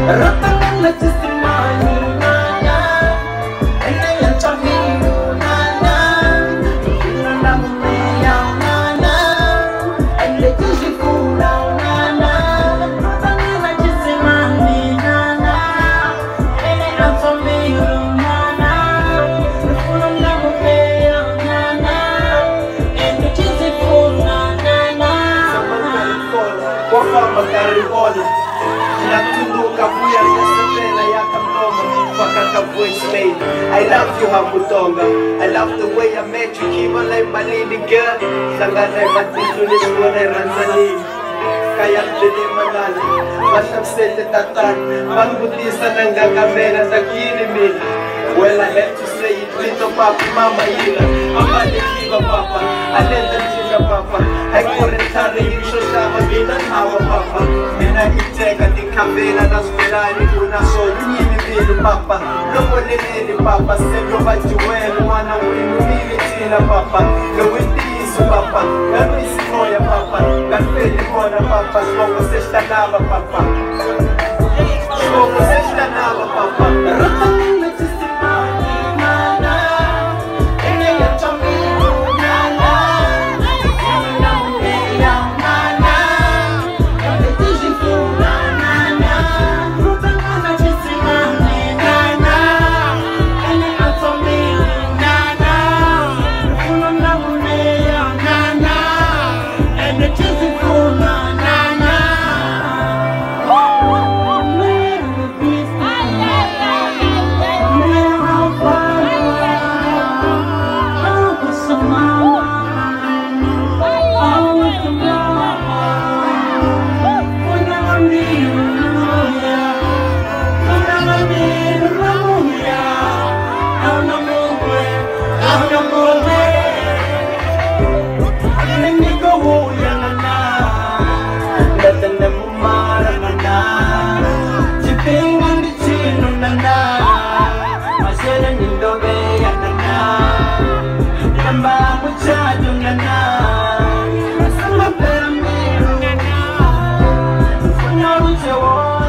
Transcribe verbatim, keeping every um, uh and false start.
I love you, Hamutonga. I love the way I met you. Keep on like my lady girl. Sanganay matitulis ko na ranzani. Kaya dili manali. Masam sete tatan. Mangbutisa ng gagamena sa kinimil. Well, I have to say it. Little papa, mama ila. Amali kiba papa. Alenda chika papa. I couldn't tell you so sama binan hawa papa. And I can take a dikabena na spirali kuna so yini bilu papa. Lomo nilini papa. Sendo bajuwele wana winu mili tina papa. Lowindi isu papa. Gano isi moya papa. Ganpeli mona papa. Smoko seshta nava papa. Smoko seshta nava papa. Whoa.